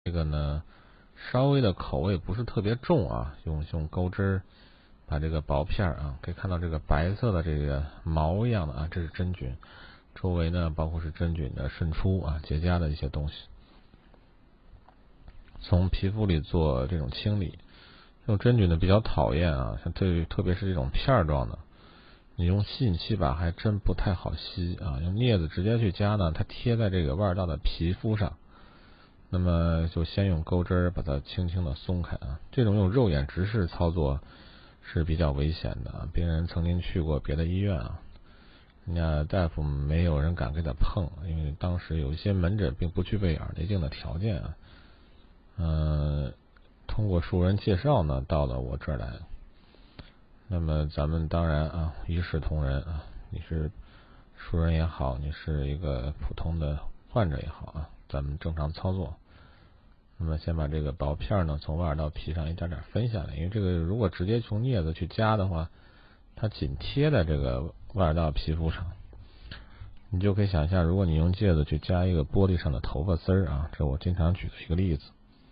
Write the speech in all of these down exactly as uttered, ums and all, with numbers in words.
这个呢，稍微的口味不是特别重啊，用用钩针儿把这个薄片啊，可以看到这个白色的这个毛一样的啊，这是真菌，周围呢包括是真菌的渗出啊，结痂的一些东西，从皮肤里做这种清理。这种真菌呢比较讨厌啊，像对于特别是这种片状的，你用吸引器吧还真不太好吸啊，用镊子直接去夹呢，它贴在这个腕道的皮肤上。那么就先用钩针把它轻轻的松开啊，这种用肉眼直视操作是比较危险的。病人曾经去过别的医院啊，人家大夫没有人敢给他碰，因为当时有一些门诊并不具备耳内镜的条件啊。嗯、呃，通过熟人介绍呢，到了我这儿来。那么咱们当然啊，一视同仁啊，你是熟人也好，你是一个普通的患者也好啊，咱们正常操作。那么先把这个薄片呢从外耳道皮上一点点分下来，因为这个如果直接从镊子去夹的话，它紧贴在这个外耳道皮肤上。你就可以想象，如果你用戒指去夹一个玻璃上的头发丝儿啊，这我经常举的一个例子。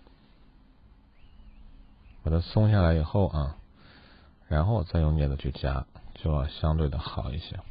把它松下来以后啊，然后再用镊子去夹，就要相对的好一些。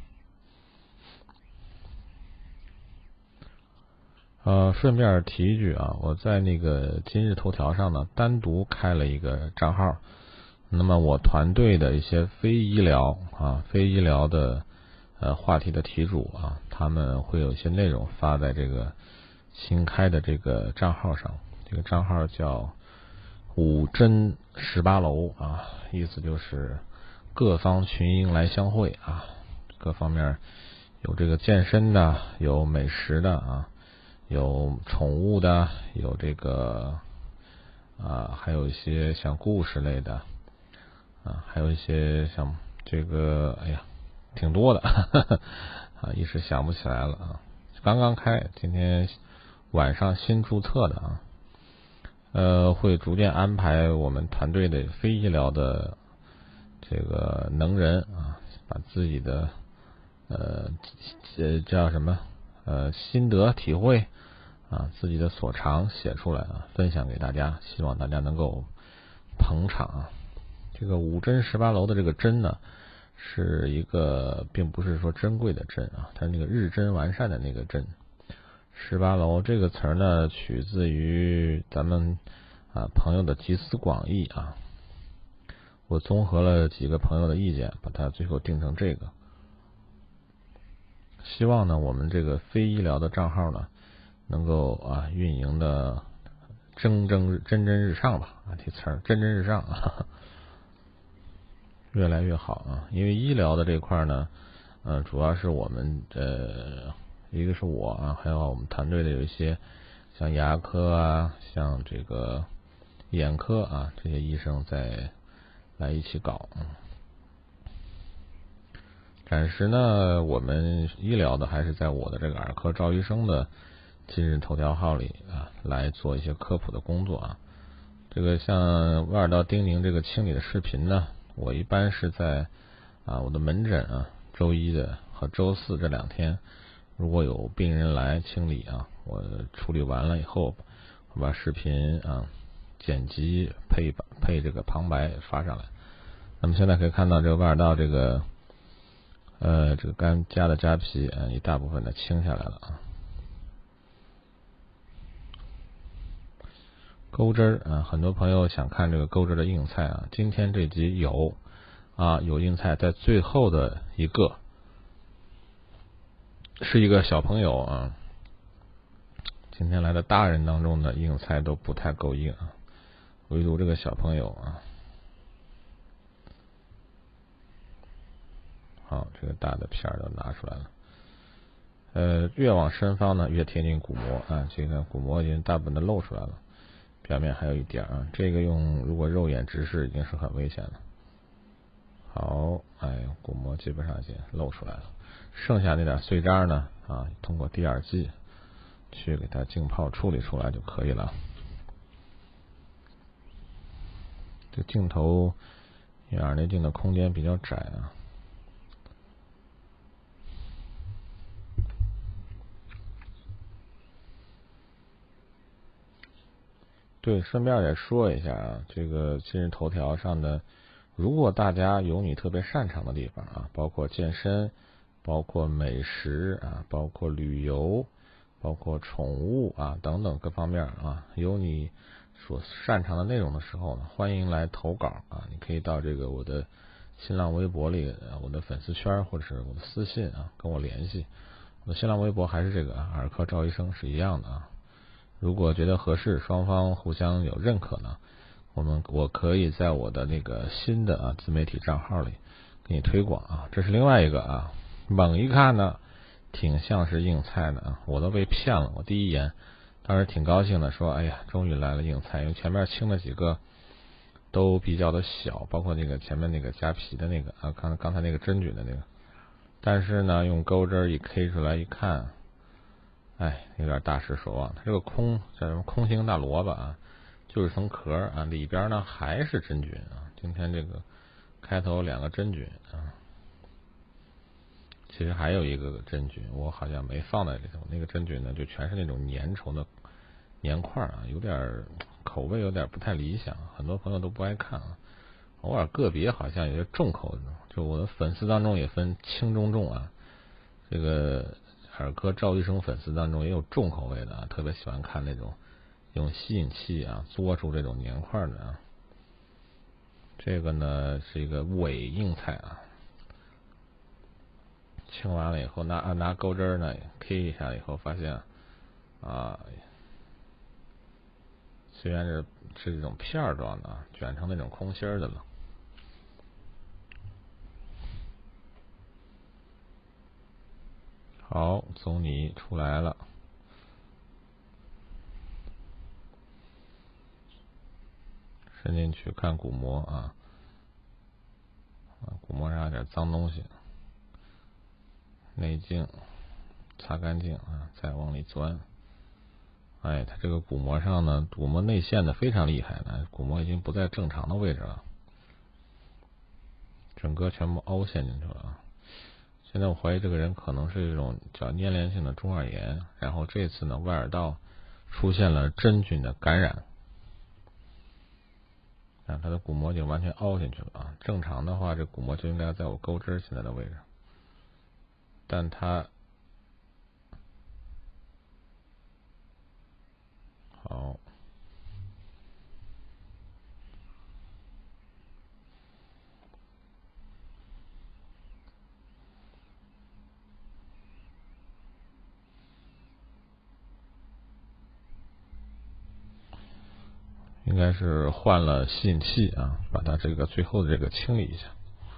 呃，顺便提一句啊，我在那个今日头条上呢，单独开了一个账号。那么我团队的一些非医疗啊、非医疗的呃话题的题主啊，他们会有一些内容发在这个新开的这个账号上。这个账号叫五针十八楼啊，意思就是各方群英来相会啊，各方面有这个健身的，有美食的啊。有宠物的，有这个啊，还有一些像故事类的啊，还有一些像这个，哎呀，挺多的呵呵啊，一时想不起来了啊。刚刚开，今天晚上新注册的啊，呃，会逐渐安排我们团队的非医疗的这个能人啊，把自己的呃这叫什么呃心得体会。啊，自己的所长写出来啊，分享给大家，希望大家能够捧场啊。这个五针十八楼的这个针呢，是一个并不是说珍贵的针啊，它是那个日臻完善的那个针。十八楼这个词儿呢，取自于咱们啊朋友的集思广益啊。我综合了几个朋友的意见，把它最后定成这个。希望呢，我们这个非医疗的账号呢，能够啊运营的蒸蒸蒸蒸日上吧啊，这词儿蒸蒸日上啊，越来越好啊。因为医疗的这块呢，嗯、呃，主要是我们呃，一个是我啊，还有我们团队的有一些像牙科啊，像这个眼科啊这些医生在来一起搞。暂时呢，我们医疗的还是在我的这个耳科赵医生的今日头条号里啊来做一些科普的工作啊。这个像外耳道叮咛这个清理的视频呢，我一般是在啊我的门诊啊周一的和周四这两天，如果有病人来清理啊，我处理完了以后，我把视频啊剪辑配配这个旁白发上来。那么现在可以看到这个外耳道这个呃这个干痂的痂皮啊一大部分的清下来了啊。钩针啊，很多朋友想看这个钩针的硬菜啊，今天这集有啊，有硬菜在最后的一个，是一个小朋友啊。今天来的大人当中呢，硬菜都不太够硬啊，唯独这个小朋友啊。好，这个大的片儿都拿出来了。呃，越往深方呢，越贴近骨膜啊，这个骨膜已经大部分的露出来了。表面还有一点啊，这个用如果肉眼直视已经是很危险了。好，哎，骨膜基本上已经露出来了，剩下那点碎渣呢啊，通过滴耳剂去给它浸泡处理出来就可以了。这镜头因为耳内镜的空间比较窄啊。 对，顺便也说一下啊，这个今日头条上的，如果大家有你特别擅长的地方啊，包括健身，包括美食啊，包括旅游，包括宠物啊等等各方面啊，有你所擅长的内容的时候呢，欢迎来投稿啊，你可以到这个我的新浪微博里，我的粉丝圈或者是我的私信啊跟我联系。我的新浪微博还是这个耳科赵医生是一样的啊。如果觉得合适，双方互相有认可呢，我们我可以在我的那个新的啊自媒体账号里给你推广啊。这是另外一个啊，猛一看呢，挺像是硬菜的啊，我都被骗了。我第一眼当时挺高兴的，说哎呀，终于来了硬菜，因为前面清的几个都比较的小，包括那个前面那个夹皮的那个啊，刚刚才那个真菌的那个，但是呢，用钩针一 K 出来一看。哎，有点大失所望。它这个空叫什么空心大萝卜啊，就是层壳啊，里边呢还是真菌啊。今天这个开头两个真菌啊，其实还有一个真菌，我好像没放在里头。那个真菌呢，就全是那种粘稠的粘块啊，有点口味有点不太理想，很多朋友都不爱看啊。偶尔个别好像有些重口的，就我的粉丝当中也分轻中重啊。这个耳科赵医生粉丝当中也有重口味的啊，特别喜欢看那种用吸引器啊嘬出这种粘块的啊。这个呢是一个伪硬菜啊，清完了以后拿拿钩针呢 K 一下以后发现啊，虽然是是这种片状的，卷成那种空心的了。好，总理出来了。伸进去看鼓膜啊，鼓膜上有点脏东西，内镜擦干净啊，再往里钻。哎，它这个鼓膜上呢，鼓膜内陷的非常厉害呢，鼓膜已经不在正常的位置了，整个全部凹陷进去了啊。现在我怀疑这个人可能是一种叫粘连性的中耳炎，然后这次呢，外耳道出现了真菌的感染。啊，它的鼓膜已经完全凹进去了啊！正常的话，这鼓膜就应该在我钩针现在的位置，但它好，应该是换了吸引器啊，把它这个最后的这个清理一下。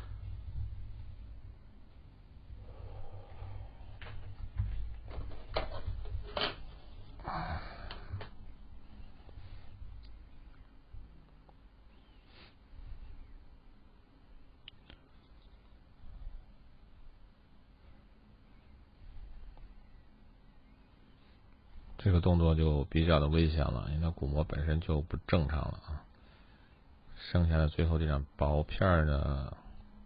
这个动作就比较的危险了，因为它鼓膜本身就不正常了啊。剩下的最后这张薄片的，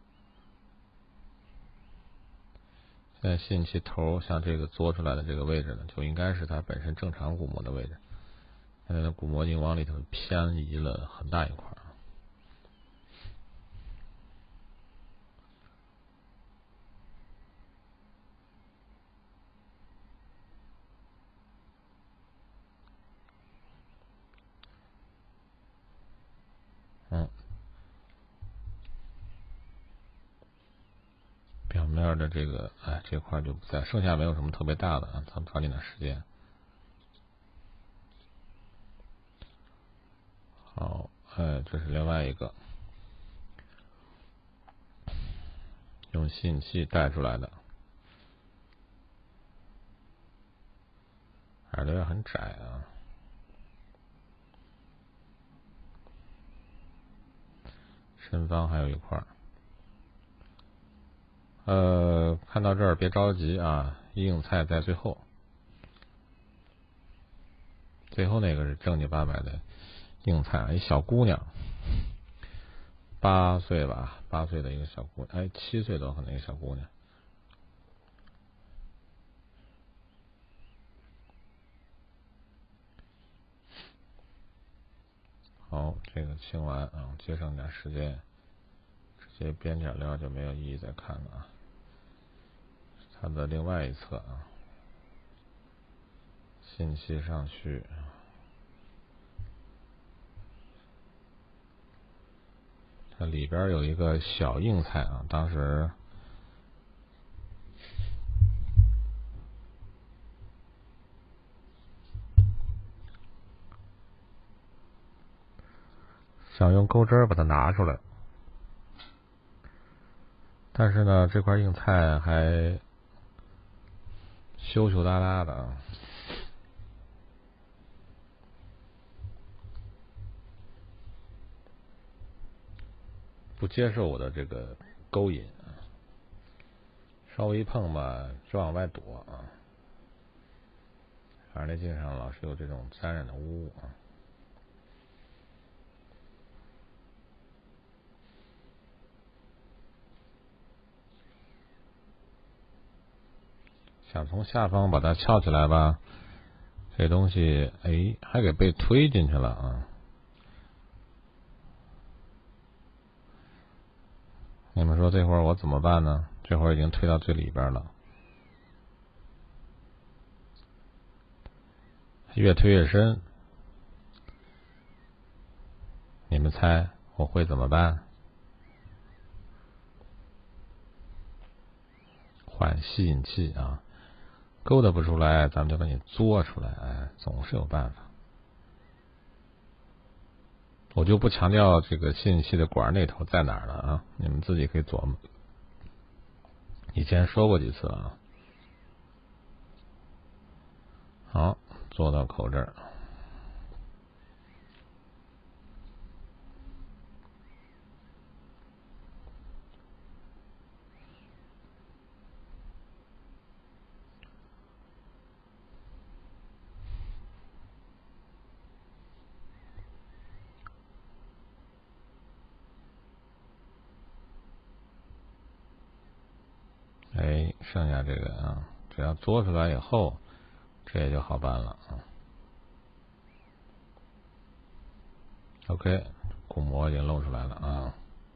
现在吸引器头像这个嘬出来的这个位置呢，就应该是它本身正常鼓膜的位置。现在的鼓膜已经往里头偏移了很大一块。嗯，表面的这个哎这块就不在，剩下没有什么特别大的啊，咱们抓紧点时间。好，哎，这是另外一个用吸引器带出来的，耳朵也很窄啊。身方还有一块。呃，看到这儿别着急啊，硬菜在最后，最后那个是正经八百的硬菜，一小姑娘，八岁吧，八岁的一个小姑娘，哎，七岁多可能一个小姑娘。 好，这个清完啊，节省点时间，直接边角料就没有意义再看了啊。它的另外一侧啊，信息上去，它里边有一个小硬菜啊，当时想用钩针把它拿出来，但是呢，这块硬菜还羞羞答答的啊，不接受我的这个勾引，稍微一碰吧就往外躲啊。反正那镜上老是有这种沾染的污物啊。想从下方把它翘起来吧，这东西哎还给被推进去了啊！你们说这会儿我怎么办呢？这会儿已经推到最里边了，越推越深。你们猜我会怎么办？换吸引器啊！勾搭不出来，咱们就把你嘬出来，哎，总是有办法。我就不强调这个吸引器的管那头在哪儿了啊，你们自己可以琢磨。以前说过几次啊。好，做到口这儿。哎，剩下这个啊，只要嘬出来以后，这也就好办了啊。OK， 鼓膜已经露出来了啊。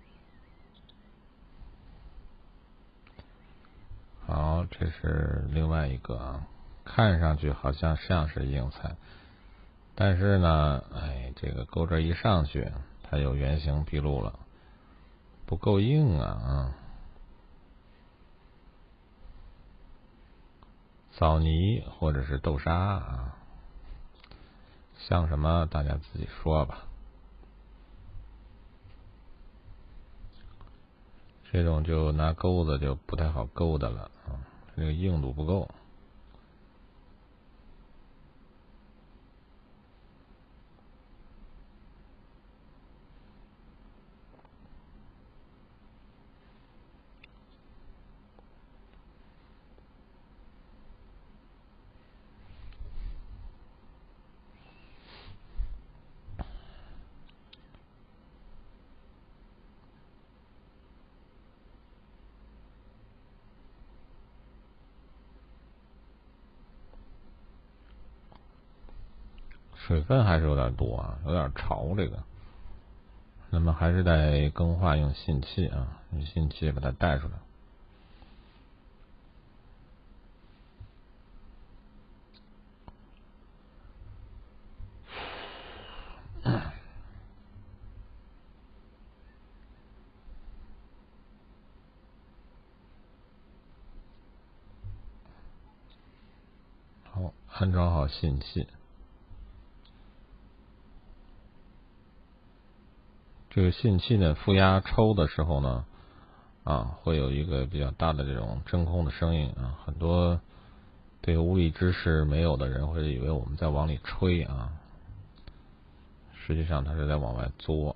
好，这是另外一个啊，看上去好像像是硬菜，但是呢，哎，这个钩针一上去，它有原形毕露了，不够硬啊啊。枣泥或者是豆沙啊，像什么大家自己说吧。这种就拿钩子就不太好勾的了啊，这个硬度不够。水分还是有点多啊，有点潮这个。那么还是得更换用吸引器啊，用吸引器把它带出来。好，安装好吸引器。这个吸引器呢，负压抽的时候呢，啊，会有一个比较大的这种真空的声音啊，很多对物理知识没有的人会以为我们在往里吹啊，实际上它是在往外嘬。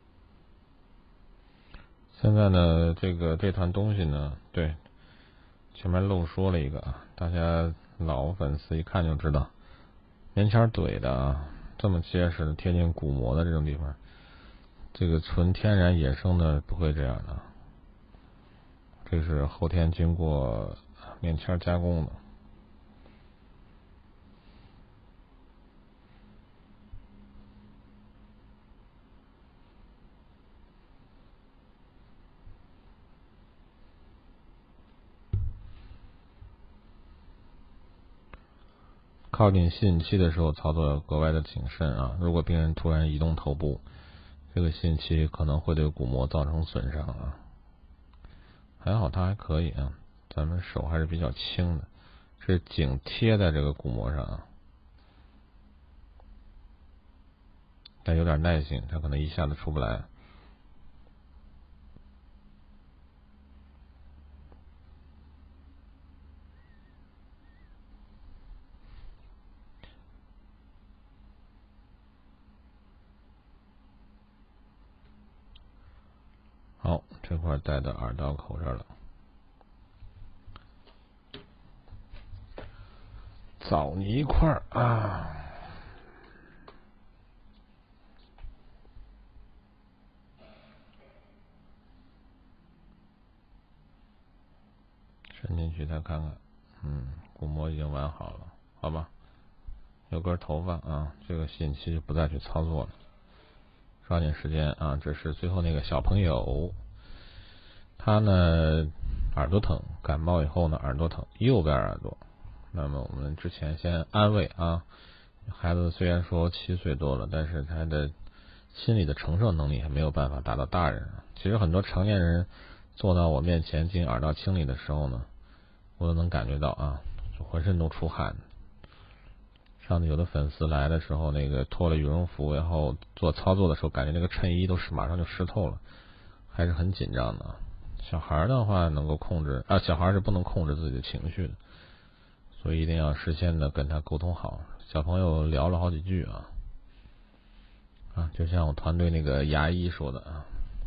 现在呢，这个这团东西呢，对， 前面漏说了一个啊，大家老粉丝一看就知道，棉签怼的啊，这么结实的贴近鼓膜的这种地方，这个纯天然野生的不会这样的，这是后天经过棉签加工的。靠近吸引器的时候操作要格外的谨慎啊！如果病人突然移动头部，这个吸引器可能会对鼓膜造成损伤啊。还好它还可以啊，咱们手还是比较轻的，是紧贴在这个鼓膜上啊。但有点耐心，它可能一下子出不来。好，这块戴到耳道口这儿了。枣泥块啊，伸进去再看看，嗯，鼓膜已经完好了，好吧？有根头发啊，这个吸引器就不再去操作了。抓紧时间啊！这是最后那个小朋友，他呢耳朵疼，感冒以后呢耳朵疼，右边耳朵。那么我们之前先安慰啊，孩子虽然说七岁多了，但是他的心理的承受能力还没有办法达到大人。其实很多成年人坐到我面前进行耳道清理的时候呢，我都能感觉到啊，浑身都出汗。上次有的粉丝来的时候，那个脱了羽绒服，然后做操作的时候，感觉那个衬衣都是马上就湿透了，还是很紧张的。小孩的话能够控制啊，小孩是不能控制自己的情绪的，所以一定要事先的跟他沟通好。小朋友聊了好几句啊，啊，就像我团队那个牙医说的啊，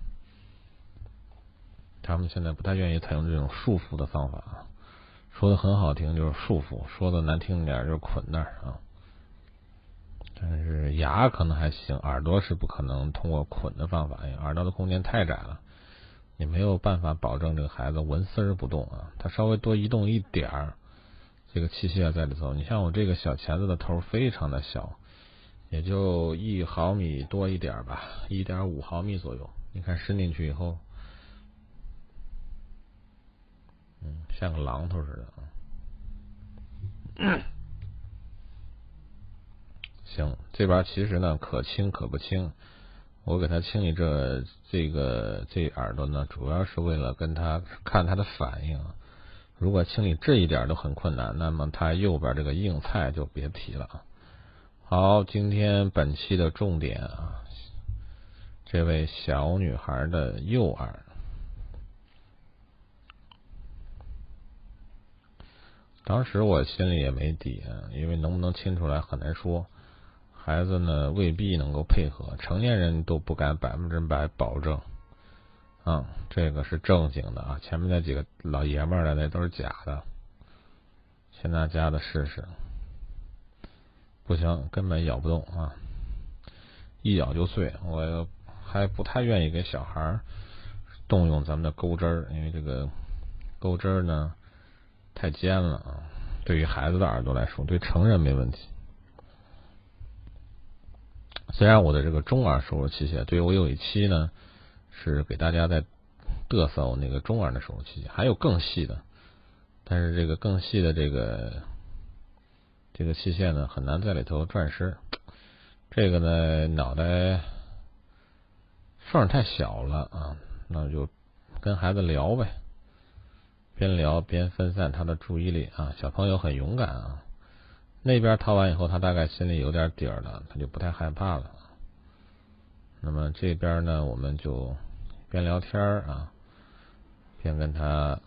他们现在不太愿意采用这种束缚的方法啊，说的很好听就是束缚，说的难听点就是捆那儿啊。但是牙可能还行，耳朵是不可能通过捆的方法，因为耳朵的空间太窄了，你没有办法保证这个孩子纹丝儿不动啊，他稍微多移动一点儿，这个器械在里头。你像我这个小钳子的头非常的小，也就一毫米多一点吧，一点五毫米左右。你看伸进去以后，嗯，像个榔头似的啊。嗯行，这边其实呢可轻可不轻，我给他清理这这个这耳朵呢，主要是为了跟他看他的反应。如果清理这一点都很困难，那么他右边这个硬菜就别提了。好，今天本期的重点啊，这位小女孩的右耳。当时我心里也没底啊，因为能不能清出来很难说。孩子呢未必能够配合，成年人都不敢百分之百保证。啊、嗯，这个是正经的啊，前面那几个老爷们儿的那都是假的。先拿夹子试试，不行，根本咬不动啊，一咬就碎。我还不太愿意给小孩动用咱们的钩针儿，因为这个钩针儿呢太尖了啊。对于孩子的耳朵来说，对成人没问题。虽然我的这个中耳手术器械，对于我有一期呢是给大家在嘚瑟我那个中耳的手术器械，还有更细的，但是这个更细的这个这个器械呢很难在里头转身。这个呢脑袋缝太小了啊，那就跟孩子聊呗，边聊边分散他的注意力啊。小朋友很勇敢啊，那边掏完以后，他大概心里有点底儿了，他就不太害怕了。那么这边呢，我们就边聊天啊，边跟他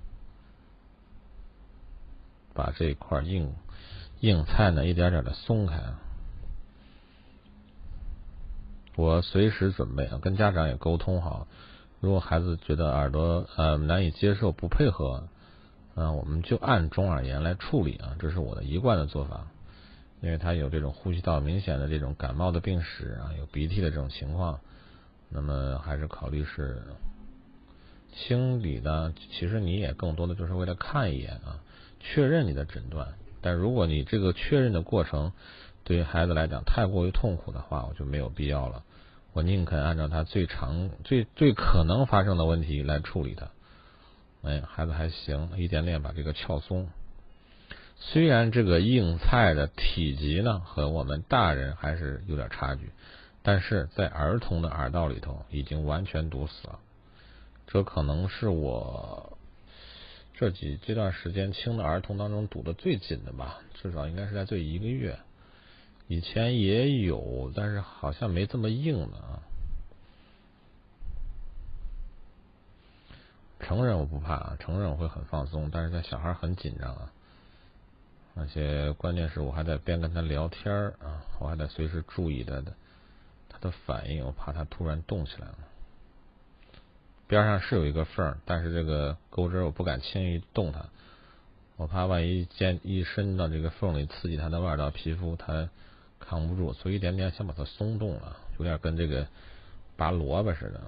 把这块硬硬菜呢一点点的松开。我随时准备啊，跟家长也沟通好，如果孩子觉得耳朵呃难以接受不配合， 啊，我们就按中耳炎来处理啊，这是我的一贯的做法。因为他有这种呼吸道明显的这种感冒的病史啊，有鼻涕的这种情况，那么还是考虑是清理呢。其实你也更多的就是为了看一眼啊，确认你的诊断。但如果你这个确认的过程对于孩子来讲太过于痛苦的话，我就没有必要了。我宁肯按照他最常最最可能发生的问题来处理它。哎，孩子还行，一点点把这个撬松。虽然这个硬菜的体积呢和我们大人还是有点差距，但是在儿童的耳道里头已经完全堵死了。这可能是我这几这段时间清的儿童当中堵得最紧的吧，至少应该是在这一个月。以前也有，但是好像没这么硬的啊。成人我不怕啊，成人我会很放松，但是在小孩很紧张啊。而且关键是我还得边跟他聊天啊，我还得随时注意他的他的反应，我怕他突然动起来了。边上是有一个缝，但是这个钩针我不敢轻易动它，我怕万一尖一伸到这个缝里刺激他的外耳道皮肤，他扛不住，所以一点点想把它松动了，有点跟这个拔萝卜似的。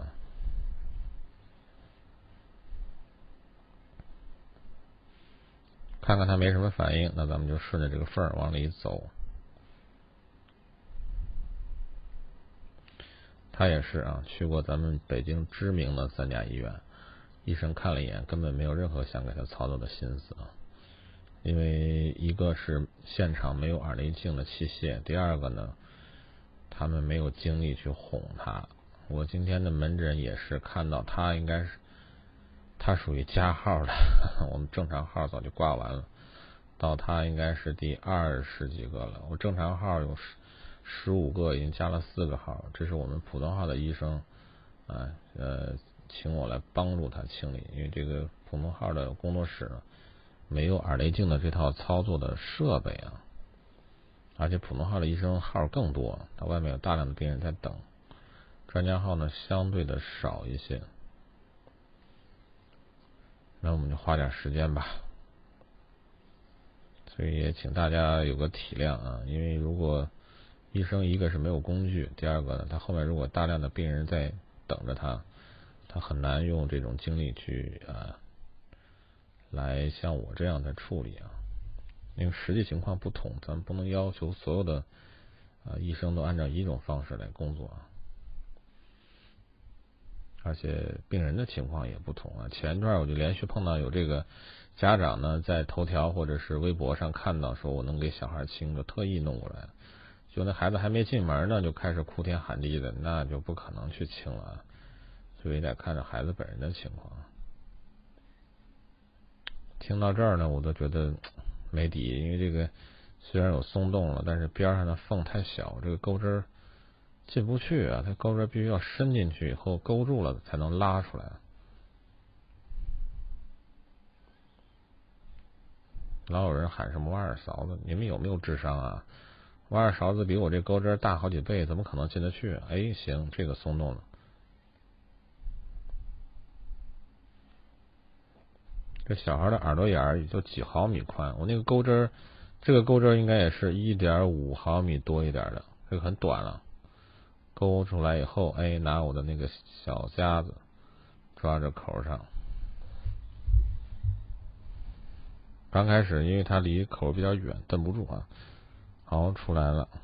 看看他没什么反应，那咱们就顺着这个缝往里走。他也是啊，去过咱们北京知名的三甲医院，医生看了一眼，根本没有任何想给他操作的心思啊。因为一个是现场没有耳内镜的器械，第二个呢，他们没有精力去哄他。我今天的门诊也是看到他应该是他属于加号的，我们正常号早就挂完了，到他应该是第二十几个了。我正常号有十十五个，已经加了四个号，这是我们普通号的医生啊呃请我来帮助他清理，因为这个普通号的工作室呢没有耳内镜的这套操作的设备啊，而且普通号的医生号更多，他外面有大量的病人在等，专家号呢相对的少一些。那我们就花点时间吧，所以也请大家有个体谅啊，因为如果医生一个是没有工具，第二个呢，他后面如果大量的病人在等着他，他很难用这种精力去啊来像我这样的处理啊，因为实际情况不同，咱们不能要求所有的啊医生都按照一种方式来工作啊。而且病人的情况也不同啊。前一段我就连续碰到有这个家长呢，在头条或者是微博上看到说我能给小孩清，就特意弄过来，就那孩子还没进门呢，就开始哭天喊地的，那就不可能去清了，所以得看着孩子本人的情况。听到这儿呢，我都觉得没底，因为这个虽然有松动了，但是边上的缝太小，这个钩针进不去啊，它钩针必须要伸进去以后勾住了才能拉出来。老有人喊什么挖耳勺子，你们有没有智商啊？挖耳勺子比我这钩针大好几倍，怎么可能进得去？哎，行，这个松动了。这小孩的耳朵眼也就几毫米宽，我那个钩针，这个钩针应该也是 一点五毫米多一点的，这个很短了。勾出来以后，哎，拿我的那个小夹子抓着口上。刚开始因为它离口比较远，蹬不住啊。好，出来了。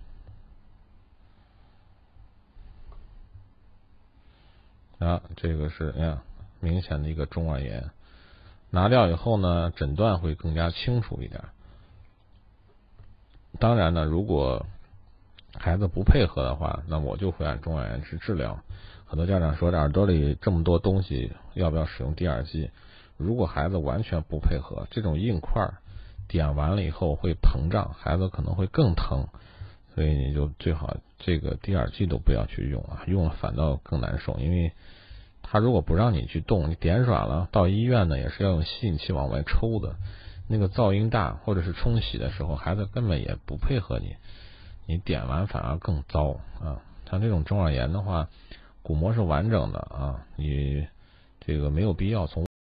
啊，这个是哎呀，明显的一个中耳炎。拿掉以后呢，诊断会更加清楚一点。当然呢，如果孩子不配合的话，那我就会按中耳炎去治疗。很多家长说，耳朵里这么多东西，要不要使用滴耳剂？如果孩子完全不配合，这种硬块点完了以后会膨胀，孩子可能会更疼，所以你就最好这个滴耳剂都不要去用啊，用了反倒更难受，因为他如果不让你去动，你点软了，到医院呢也是要用吸引器往外抽的，那个噪音大，或者是冲洗的时候，孩子根本也不配合你。你点完反而更糟啊！像这种中耳炎的话，鼓膜是完整的啊，你这个没有必要从